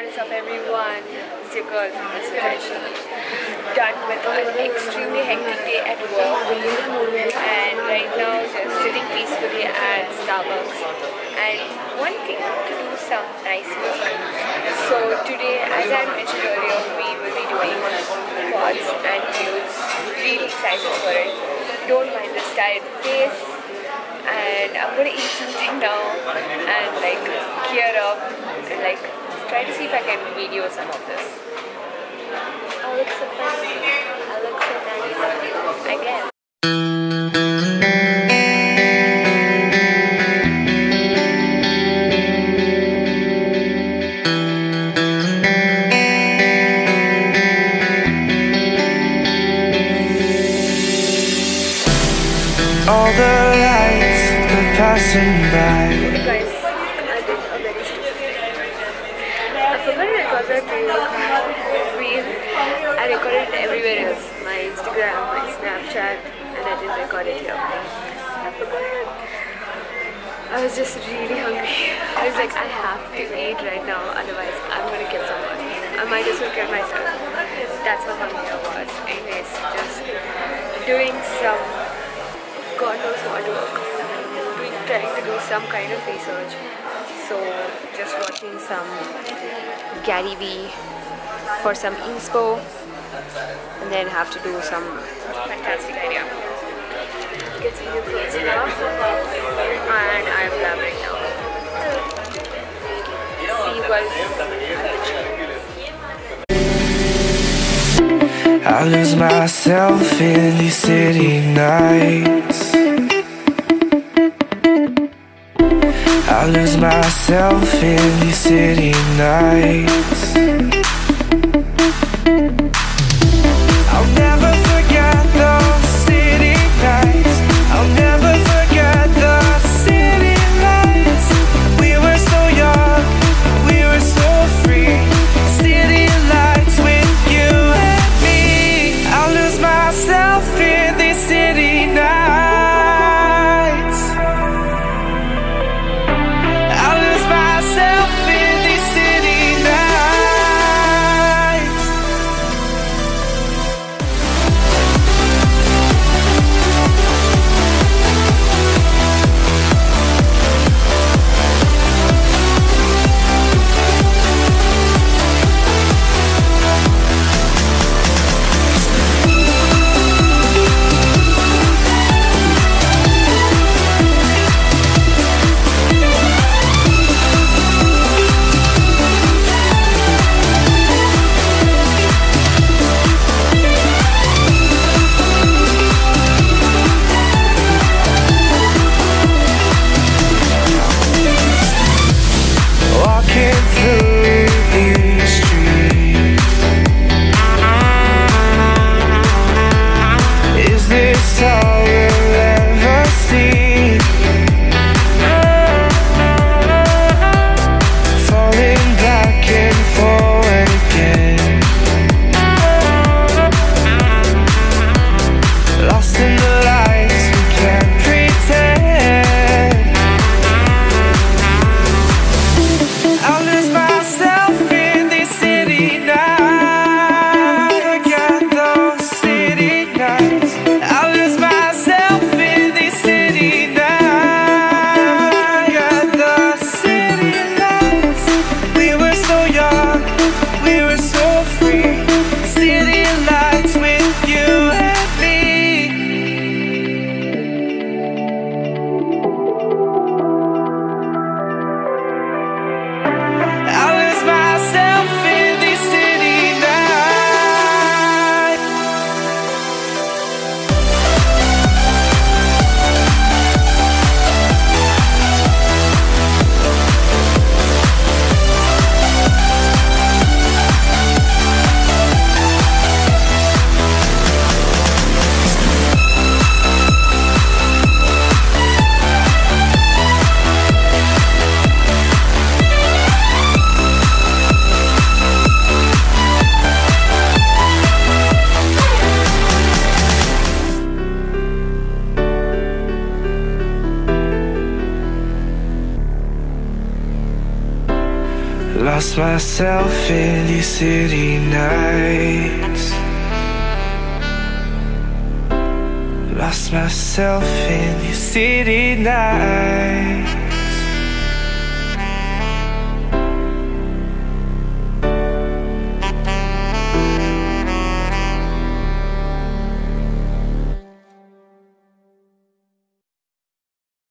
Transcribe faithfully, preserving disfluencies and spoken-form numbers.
What's up everyone, it's your girl Suresh. Done with an extremely hectic day at work and right now just sitting peacefully at Starbucks and wanting to do some nice work. So today, as I mentioned earlier, we will be doing quads and views. Really excited for it. Don't mind this tired face. And I'm gonna eat something now and like gear up and like try to see if I can video some of this. I look so funny. I look so nice. I guess. All the lights are passing by. Guys, I did a very stupid thing. I forgot to record that reel. I recorded it everywhere else. My Instagram, my Snapchat, and I didn't record it here. I forgot. I was just really hungry. I was like, I have to eat right now, otherwise I'm gonna kill someone. I might as well kill myself. That's how hungry I was. Anyways, just doing some God knows what work. Doing, trying to do some kind of research. So just watching some Gary Vee for some inspo, and then have to do some fantastic idea. You can see the clothes now, and I'm blabbering now. See you guys. I lose myself in these city nights. I lose myself in these city nights. I'll never forget those city nights. I'll never forget the city lights. We were so young, we were so free. City lights with you and me. I'll lose myself in these city nights. I'll lose myself in these city nights. Lost myself in these city nights. Lost myself in these city nights.